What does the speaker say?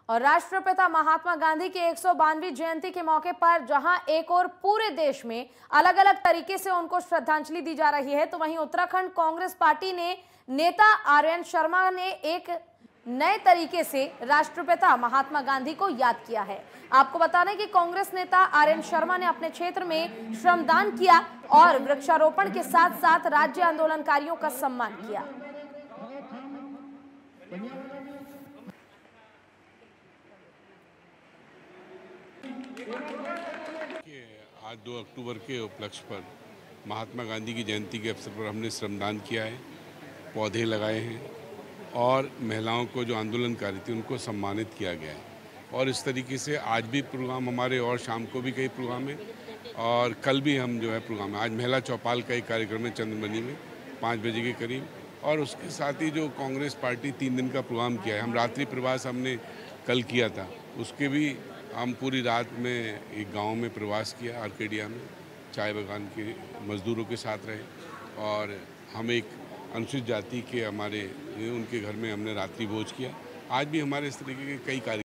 और राष्ट्रपिता महात्मा गांधी की 152वीं जयंती के मौके पर जहां एक और पूरे देश में अलग अलग तरीके से उनको श्रद्धांजलि दी जा रही है, तो वहीं उत्तराखंड कांग्रेस पार्टी ने नेता आर्यन शर्मा ने एक नए तरीके से राष्ट्रपिता महात्मा गांधी को याद किया है। आपको बता दें कि कांग्रेस नेता आर्यन शर्मा ने अपने क्षेत्र में श्रमदान किया और वृक्षारोपण के साथ साथ राज्य आंदोलनकारियों का सम्मान किया। आज 2 अक्टूबर के उपलक्ष्य पर महात्मा गांधी की जयंती के अवसर पर हमने श्रमदान किया है, पौधे लगाए हैं और महिलाओं को जो आंदोलनकारी थी उनको सम्मानित किया गया है। और इस तरीके से आज भी प्रोग्राम हमारे और शाम को भी कई प्रोग्राम है और कल भी हम जो है प्रोग्राम है। आज महिला चौपाल का एक कार्यक्रम है चंद्रमणि में 5 बजे के करीब, और उसके साथ ही जो कांग्रेस पार्टी 3 दिन का प्रोग्राम किया है। हम रात्रि प्रवास हमने कल किया था, उसके भी हम पूरी रात में एक गांव में प्रवास किया, आर्केडिया में चाय बागान के मजदूरों के साथ रहे और हम एक अनुसूचित जाति के उनके घर में हमने रात्रि भोज किया। आज भी हमारे इस तरीके के कई कार्य